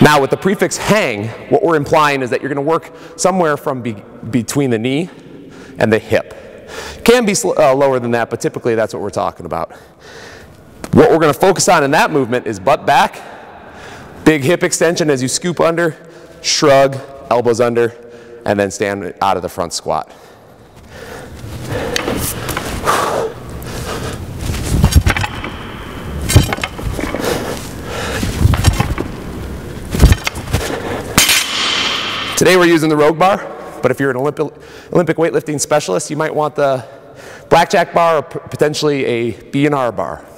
Now with the prefix hang, what we're implying is that you're going to work somewhere from between the knee and the hip. Can be lower than that, but typically that's what we're talking about. What we're going to focus on in that movement is butt back, big hip extension as you scoop under, shrug, elbows under, and then stand out of the front squat. Today we're using the Rogue bar, but if you're an Olympic weightlifting specialist, you might want the Blackjack bar or potentially a B&R bar.